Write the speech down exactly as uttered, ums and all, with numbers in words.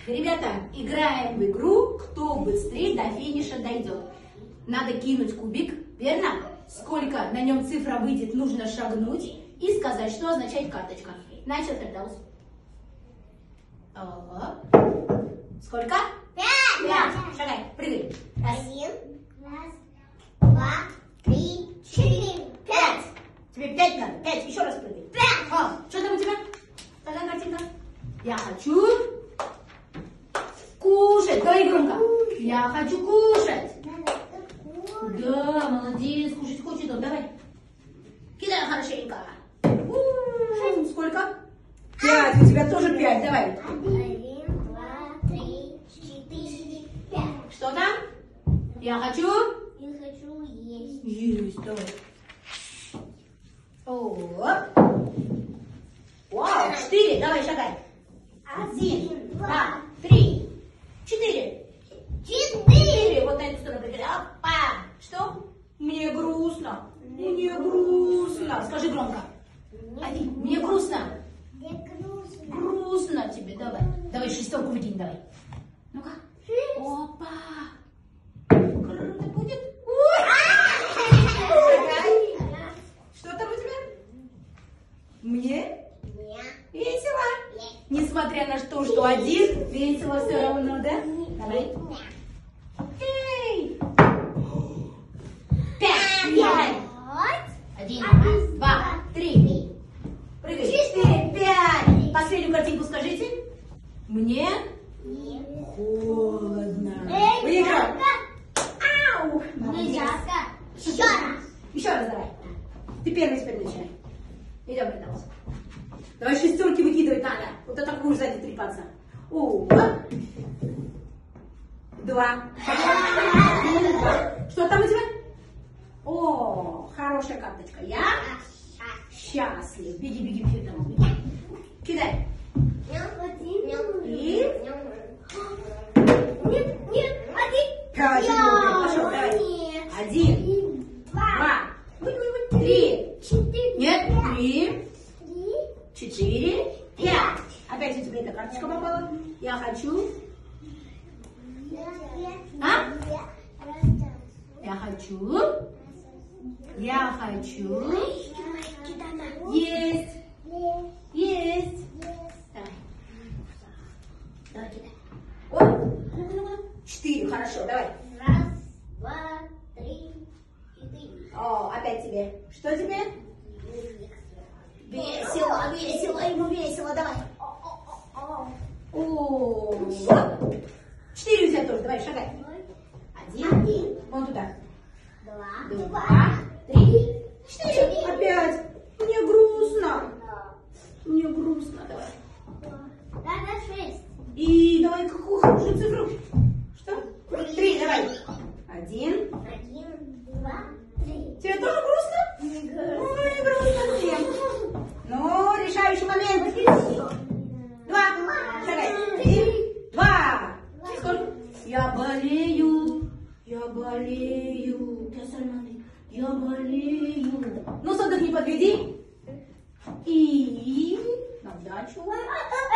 Ребята, играем в игру, кто быстрее до финиша дойдет. Надо кинуть кубик, верно? Сколько на нем цифра выйдет, нужно шагнуть и сказать, что означает карточка. Начал, Фердаус. Сколько? Пять. Пять. Шагай, прыгай. Раз. Один, раз, два, три, четыре, пять. Тебе пять надо. Пять. Еще раз прыгай. Пять. О, что там у тебя? Какая картинка? Я хочу кушать. Говори громко. Я хочу кушать. Да, молодец. Кушать хочет он. Давай. Кидай хорошенько. У-у-у. Сколько? Пять. У тебя тоже пять. Давай. Один, два, три, четыре, пять. Что там? Я хочу. Я хочу есть. Есть. Давай. О. Вау. Четыре. Давай, шагай. Один, два, три, четыре. Четыре. Вот на эту сторону прыгай. Опа. Что? Мне грустно. Мне грустно. Скажи громко. Один. Мне грустно. Мне грустно. Грустно тебе. Давай. Давай шестерку выкинь. Давай. Ну-ка. Опа. Круто будет. Что там у тебя? Мне? Мне. Весело. Несмотря на то, что один, весело все равно, да? Давай. Эй! Пять. Пять. Один, два, три. Прыгай. Четыре, пять. Последнюю картинку скажите. Мне холодно. Выиграл. Ау. Молодец. Еще раз. Еще раз давай. Ты первый теперь начинай. Идем, Фердаус. Давай шестерки выкидывать надо. Вот это будешь сзади трепаться. О, два. Что там у тебя? О, хорошая карточка. Я счастлив. Беги, беги, беги. Домой. Кидай. И? Нет, нет, один. Пять. Пошел, давай. Один, два, три. Четыре. Нет, три, Три. четыре, пять. Опять у тебя эта карточка попала. Я хочу. А? Я хочу. Я хочу. Есть. Есть. Давай. Давай, кидай. О, четыре, хорошо, давай. Раз, два, три, четыре. О, опять тебе. Что тебе? Весело, весело, ему весело, давай. О, четыре у тебя тоже, давай, шагай. Один, вон туда. Два, Два, три, четыре. Опять. Мне грустно. Мне грустно, давай. Надо шесть. И давай какую хорошую цифру. Что? Три, давай. Один. Один, два, три. Тебе тоже грустно? Ой, грустно всем. Ну, решающий момент. Два. Шагай. Три. Два. Сколько? Я болею. Я болею. Ты остальные. Я болею. Ну, садок не подведи. И на удачу.